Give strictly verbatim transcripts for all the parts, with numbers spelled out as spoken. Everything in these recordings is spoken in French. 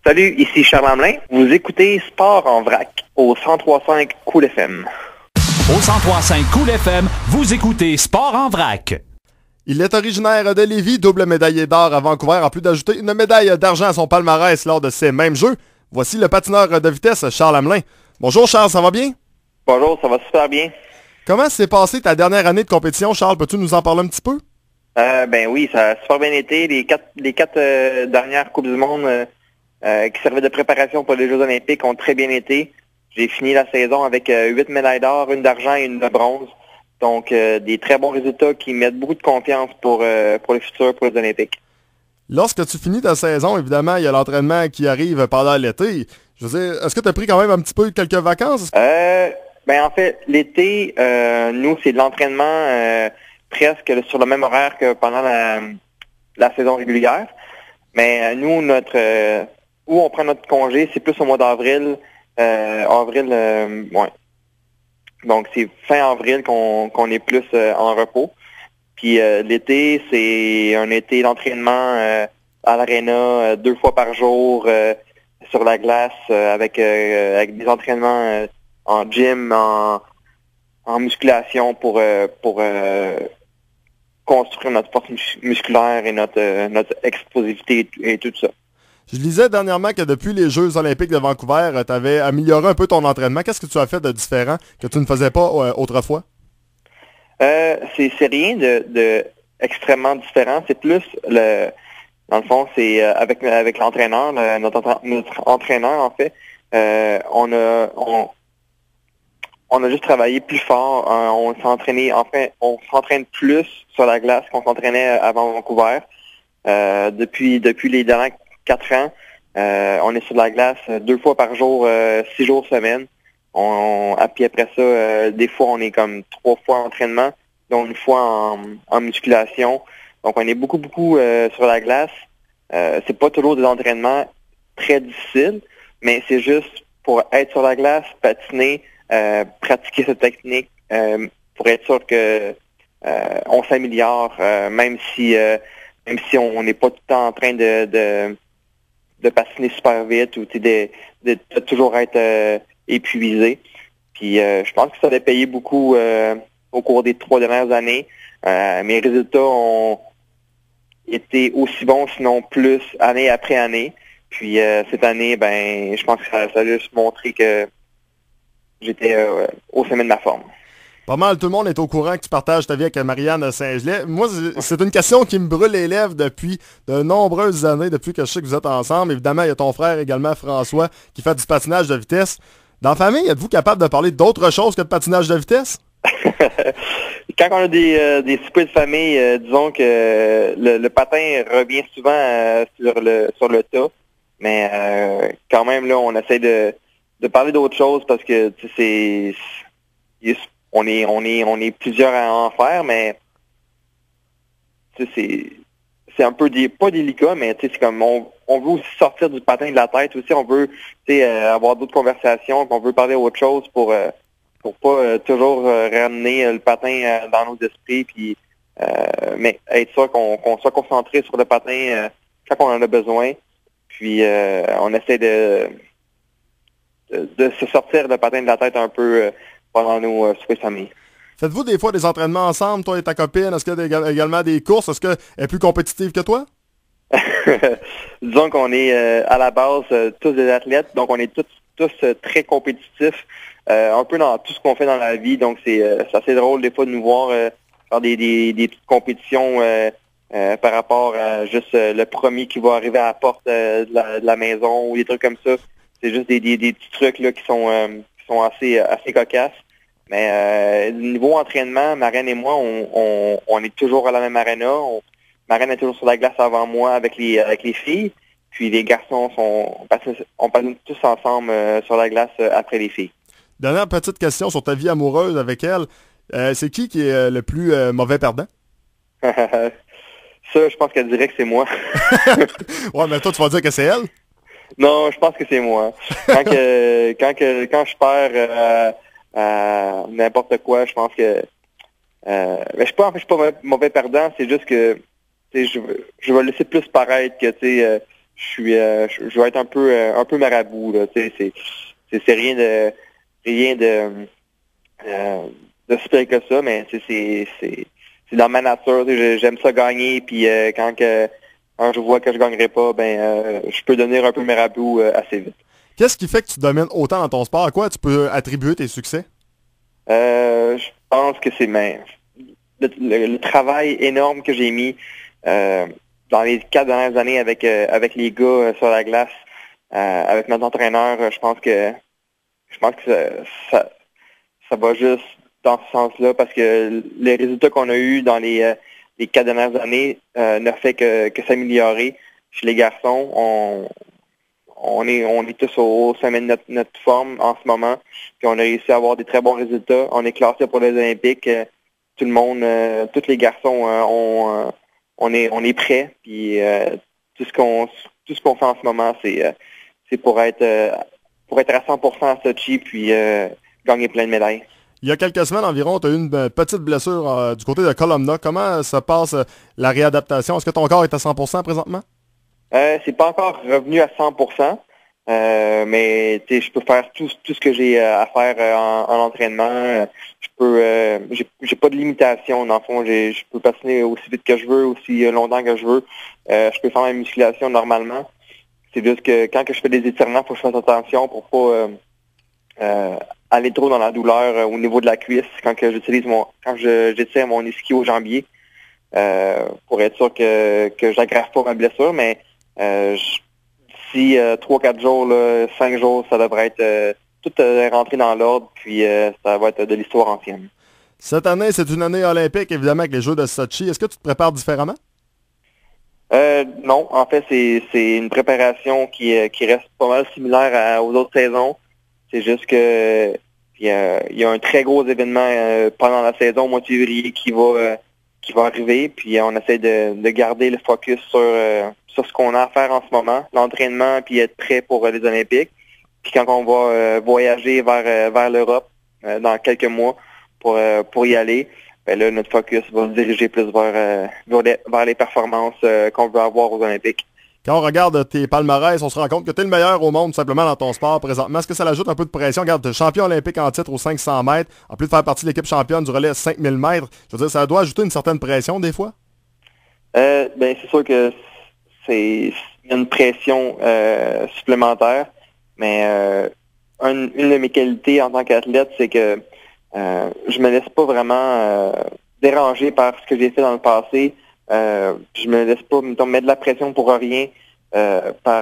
Salut, ici Charles Hamelin. Vous écoutez Sport en vrac au cent trois virgule cinq Cool F M. Au cent trois virgule cinq Cool F M, vous écoutez Sport en vrac. Il est originaire de Lévis, double médaillé d'or à Vancouver, en plus d'ajouter une médaille d'argent à son palmarès lors de ces mêmes Jeux. Voici le patineur de vitesse, Charles Hamelin. Bonjour Charles, ça va bien? Bonjour, ça va super bien. Comment s'est passée ta dernière année de compétition, Charles? Peux-tu nous en parler un petit peu? Euh, ben oui, ça a super bien été. Les quatre, les quatre euh, dernières Coupes du Monde euh, euh, qui servaient de préparation pour les Jeux olympiques ont très bien été. J'ai fini la saison avec euh, huit médailles d'or, une d'argent et une de bronze. Donc, euh, des très bons résultats qui mettent beaucoup de confiance pour, euh, pour le futur, pour les Olympiques. Lorsque tu finis ta saison, évidemment, il y a l'entraînement qui arrive pendant l'été. Je veux dire, est-ce que tu as pris quand même un petit peu quelques vacances? Euh, ben en fait, l'été, euh, nous, c'est de l'entraînement euh, presque sur le même horaire que pendant la, la saison régulière. Mais euh, nous, notre euh, où on prend notre congé, c'est plus au mois d'avril. Euh, avril, euh, ouais. Donc, c'est fin avril qu'on qu'on est plus euh, en repos. Puis euh, l'été, c'est un été d'entraînement euh, à l'aréna euh, deux fois par jour euh, sur la glace euh, avec, euh, avec des entraînements euh, en gym, en, en musculation pour, euh, pour euh, construire notre force mus- musculaire et notre, euh, notre explosivité et, et tout ça. Je lisais dernièrement que depuis les Jeux olympiques de Vancouver, tu avais amélioré un peu ton entraînement. Qu'est-ce que tu as fait de différent que tu ne faisais pas euh, autrefois? Euh, c'est, c'est rien de, de extrêmement différent. C'est plus le, dans le fond, c'est euh, avec avec l'entraîneur, le- notre, entra- notre entraîneur en fait. Euh, on a on, on a juste travaillé plus fort. Hein, on s'est entraîné, enfin, on s'entraîne plus sur la glace qu'on s'entraînait avant Vancouver. Euh, depuis depuis les derniers quatre ans, euh, on est sur la glace deux fois par jour, euh, six jours semaine. On, on, puis après ça, euh, des fois, on est comme trois fois en entraînement, dont une fois en, en musculation. Donc, on est beaucoup, beaucoup euh, sur la glace. Euh, c'est pas toujours des entraînements très difficiles, mais c'est juste pour être sur la glace, patiner, euh, pratiquer cette technique, euh, pour être sûr que euh, on s'améliore, euh, même si euh, même si on n'est pas tout le temps en train de, de de patiner super vite ou de, de, de toujours être euh, épuisé. Puis euh, je pense que ça a payé beaucoup euh, au cours des trois dernières années. Euh, mes résultats ont été aussi bons, sinon plus, année après année. Puis euh, cette année, ben, je pense que ça, ça a juste montré que j'étais euh, au sommet de ma forme. Pas mal, tout le monde est au courant que tu partages ta vie avec Marianne Saint-Gelais. Moi, c'est une question qui me brûle les lèvres depuis de nombreuses années, depuis que je sais que vous êtes ensemble. Évidemment, il y a ton frère également, François, qui fait du patinage de vitesse. Dans la famille, êtes-vous capable de parler d'autre chose que de patinage de vitesse? Quand on a des, euh, des soupers de famille, euh, disons que euh, le, le patin revient souvent euh, sur le sur le tas. Mais euh, quand même, là, on essaie de, de parler d'autre chose parce que c'est... c'est On est, on est, on est plusieurs à en faire, mais c'est, c'est un peu des, pas délicat, mais c'est comme on, on veut aussi sortir du patin de la tête aussi. On veut, euh, avoir d'autres conversations, on veut parler autre chose pour, euh, pour pas euh, toujours euh, ramener euh, le patin euh, dans nos esprits, puis euh, mais être sûr qu'on, qu'on soit concentré sur le patin euh, quand on en a besoin. Puis euh, on essaie de, de, de se sortir le patin de la tête un peu. Euh, pendant nos euh, soupers de famille. Faites-vous des fois des entraînements ensemble, toi et ta copine? Est-ce qu'il y a des, également des courses? Est-ce qu'elle est plus compétitive que toi? Disons qu'on est euh, à la base euh, tous des athlètes, donc on est tous, tous euh, très compétitifs, euh, un peu dans tout ce qu'on fait dans la vie. Donc c'est, euh, c'est assez drôle des fois de nous voir euh, faire des, des, des petites compétitions euh, euh, par rapport à juste euh, le premier qui va arriver à la porte euh, de, la, de la maison ou des trucs comme ça. C'est juste des, des, des petits trucs là qui sont, euh, qui sont assez, assez cocasses. Mais euh, niveau entraînement, Marianne et moi, on, on, on est toujours à la même aréna. On, Marianne est toujours sur la glace avant moi avec les avec les filles. Puis les garçons sont on passe, on passe tous ensemble euh, sur la glace euh, après les filles. Dernière petite question sur ta vie amoureuse avec elle. Euh, c'est qui qui est euh, le plus euh, mauvais perdant? Ça, je pense qu'elle dirait que c'est moi. Ouais, mais toi, tu vas dire que c'est elle? Non, je pense que c'est moi. Quand que quand que quand je perds euh, euh, n'importe quoi, je pense que euh, mais je suis pas en fait je suis pas mauvais perdant, c'est juste que tu sais je je vais laisser plus paraître que tu sais euh, je suis, euh, je, je vais être un peu, euh, un peu marabout, là. Tu sais, c'est, c'est, c'est rien de, rien de, euh, de si pire que ça, mais c'est, c'est, c'est, c'est dans ma nature. Tu sais, j'aime ça gagner, puis euh, quand que, quand je vois que je gagnerai pas, ben, euh, je peux devenir un peu marabout euh, assez vite. Qu'est-ce qui fait que tu domines autant dans ton sport? À quoi tu peux attribuer tes succès? Euh, je pense que c'est ben, le, le, le travail énorme que j'ai mis euh, dans les quatre dernières années avec euh, avec les gars euh, sur la glace, euh, avec notre entraîneur. Je pense que je pense que ça, ça, ça va juste dans ce sens-là parce que les résultats qu'on a eus dans les, euh, les quatre dernières années euh, ne fait que, que s'améliorer. Chez les garçons, on On est, on est tous au sommet de notre, notre forme en ce moment. Puis on a réussi à avoir des très bons résultats. On est classé pour les Olympiques. Euh, tout le monde, euh, tous les garçons, euh, on, euh, on est, on est prêts. Puis euh, tout ce qu'on, tout ce qu'on fait en ce moment, c'est, euh, c'est pour être, euh, pour être à cent pour cent à Sochi, puis euh, gagner plein de médailles. Il y a quelques semaines environ, tu as eu une petite blessure euh, du côté de Columna. Comment se passe euh, la réadaptation? Est-ce que ton corps est à cent pour cent présentement? Euh, c'est pas encore revenu à cent pour cent, euh, mais je peux faire tout, tout ce que j'ai à faire euh, en, en entraînement. Je peux, euh, j'ai, j'ai pas de limitation dans le fond. J'ai, je peux patiner aussi vite que je veux, aussi longtemps que je veux. Euh, je peux faire ma musculation normalement. C'est juste que quand que je fais des étirements, faut que je fasse attention pour pas euh, euh, aller trop dans la douleur euh, au niveau de la cuisse quand que j'utilise mon, quand je, j'étire mon ischio-jambier euh, pour être sûr que que j'aggrave pas ma blessure, mais Euh, d'ici euh, trois, quatre jours, là, cinq jours, ça devrait être euh, tout euh, rentré dans l'ordre, puis euh, ça va être de l'histoire ancienne. Cette année, c'est une année olympique, évidemment, avec les Jeux de Sochi. Est-ce que tu te prépares différemment? Euh, non, en fait, c'est c'est une préparation qui, qui reste pas mal similaire à, aux autres saisons. C'est juste que il y a, il y a un très gros événement euh, pendant la saison au mois de février qui va euh, qui va arriver, puis on essaie de, de garder le focus sur euh, sur ce qu'on a à faire en ce moment, l'entraînement, puis être prêt pour euh, les Olympiques. Puis quand on va euh, voyager vers euh, vers l'Europe euh, dans quelques mois pour euh, pour y aller, ben là notre focus va se diriger plus vers euh, vers, les, vers les performances euh, qu'on veut avoir aux Olympiques. Quand on regarde tes palmarès, on se rend compte que tu es le meilleur au monde simplement dans ton sport présentement. Est-ce que ça ajoute un peu de pression? Regarde, tu es champion olympique en titre aux cinq cents mètres, en plus de faire partie de l'équipe championne du relais cinq mille mètres. Je veux dire, ça doit ajouter une certaine pression des fois? Euh, ben c'est sûr que c'est il y a une pression euh, supplémentaire, mais euh, un, une de mes qualités en tant qu'athlète, c'est que euh, je me laisse pas vraiment euh, déranger par ce que j'ai fait dans le passé. Euh, je me laisse pas mettons, mettre de la pression pour rien euh, par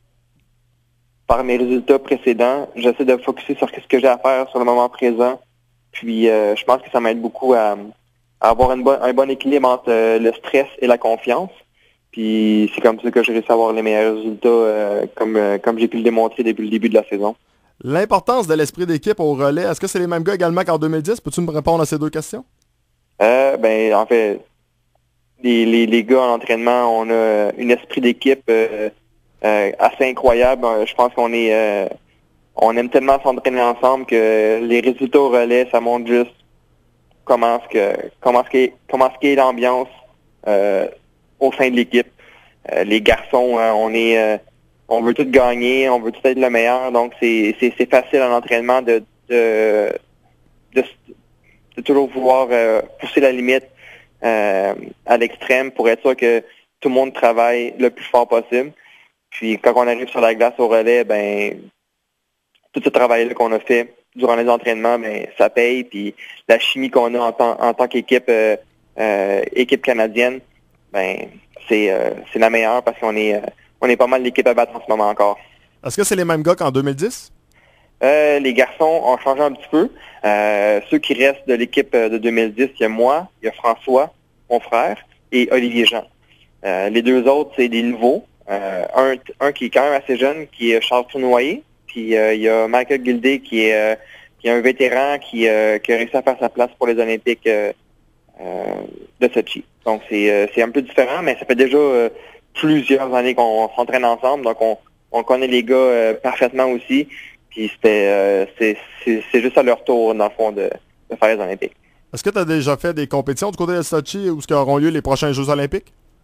par mes résultats précédents. J'essaie de focuser sur ce que j'ai à faire sur le moment présent. Puis euh, je pense que ça m'aide beaucoup à, à avoir une bonne, un bon équilibre entre euh, le stress et la confiance. Puis c'est comme ça que j'ai réussi à avoir les meilleurs résultats euh, comme euh, comme j'ai pu le démontrer depuis le début de la saison. L'importance de l'esprit d'équipe au relais, est-ce que c'est les mêmes gars également qu'en deux mille dix? Peux-tu me répondre à ces deux questions? Euh, ben en fait, Les, les, les gars en entraînement, on a un esprit d'équipe euh, euh, assez incroyable. Je pense qu'on est euh, on aime tellement s'entraîner ensemble que les résultats au relais, ça montre juste comment ce que comment ce qu'est comment ce qu'est l'ambiance euh, au sein de l'équipe. Euh, les garçons, hein, on est euh, on veut tout gagner, on veut tout être le meilleur, donc c'est c'est, c'est facile en entraînement de de, de, de toujours vouloir euh, pousser la limite. Euh, à l'extrême pour être sûr que tout le monde travaille le plus fort possible. Puis quand on arrive sur la glace au relais, ben tout ce travail-là qu'on a fait durant les entraînements, ben ça paye. Puis la chimie qu'on a en, tant, en tant qu'équipe euh, euh, équipe canadienne, ben c'est euh, c'est la meilleure parce qu'on est euh, on est pas mal l'équipe à battre en ce moment encore. Est-ce que c'est les mêmes gars qu'en deux mille dix? Euh, les garçons ont changé un petit peu. Euh, ceux qui restent de l'équipe de deux mille dix, il y a moi, il y a François, mon frère, et Olivier Jean. Euh, les deux autres, c'est des nouveaux. Euh, un, un qui est quand même assez jeune, qui est Charles Tournoyer. Puis euh, il y a Michael Gildé, qui est, euh, qui est un vétéran qui, euh, qui a réussi à faire sa place pour les Olympiques euh, euh, de Sochi. Donc c'est, euh, c'est un peu différent, mais ça fait déjà euh, plusieurs années qu'on s'entraîne ensemble. Donc on, on connaît les gars euh, parfaitement aussi. Puis c'était euh, c'est, c'est, c'est juste à leur tour, dans le fond, de, de faire les Olympiques. Est-ce que tu as déjà fait des compétitions du côté de Sochi où auront lieu les prochains Jeux olympiques?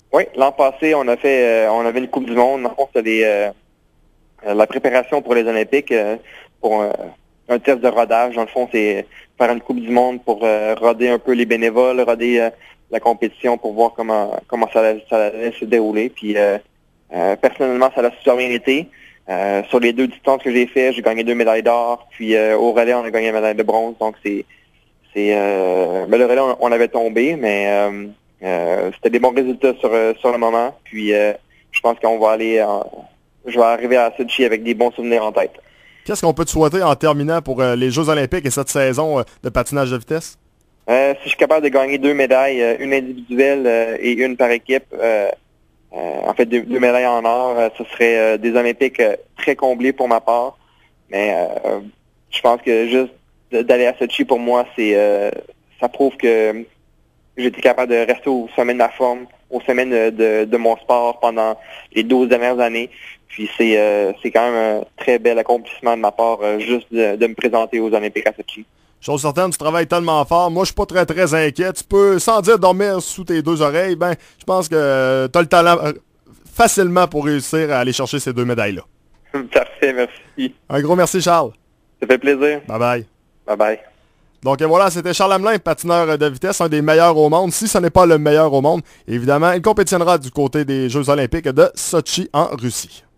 Oui, l'an passé, on a fait, euh, on avait une Coupe du Monde. En fond, c'était les, euh, la préparation pour les Olympiques, euh, pour euh, un test de rodage. Dans le fond, c'est faire une Coupe du Monde pour euh, roder un peu les bénévoles, roder euh, la compétition pour voir comment comment ça, allait- ça allait se dérouler. Puis euh, euh, personnellement, ça a super bien été. Euh, sur les deux distances que j'ai fait, j'ai gagné deux médailles d'or. Puis euh, au relais, on a gagné une médaille de bronze. Donc c'est c'est euh, ben, le relais, on, on avait tombé, mais euh, euh, c'était des bons résultats sur euh, sur le moment. Puis euh, je pense qu'on va aller en, je vais arriver à Sochi avec des bons souvenirs en tête. Qu'est-ce qu'on peut te souhaiter en terminant pour euh, les Jeux olympiques et cette saison euh, de patinage de vitesse? Euh, si je suis capable de gagner deux médailles, euh, une individuelle euh, et une par équipe, euh, euh, en fait deux, deux médailles en or, euh, ce serait euh, des Olympiques euh, très comblés pour ma part. Mais euh, je pense que juste de- d'aller à Sochi pour moi, c'est euh, ça prouve que j'ai été capable de rester au sommet de ma forme, au sommet de, de, de mon sport pendant les douze dernières années. Puis c'est euh, c'est quand même un très bel accomplissement de ma part, euh, juste de, de me présenter aux Olympiques à Sochi. Chose certaine, tu travailles tellement fort. Moi, je suis pas très très inquiet. Tu peux, sans dire dormir sous tes deux oreilles, ben, je pense que tu as le talent euh, facilement pour réussir à aller chercher ces deux médailles-là. Parfait, merci. Un gros merci, Charles. Ça fait plaisir. Bye bye. Bye bye. Donc euh, voilà, c'était Charles Hamelin, patineur de vitesse, un des meilleurs au monde. Si ce n'est pas le meilleur au monde, évidemment, il compétitionnera du côté des Jeux olympiques de Sochi en Russie.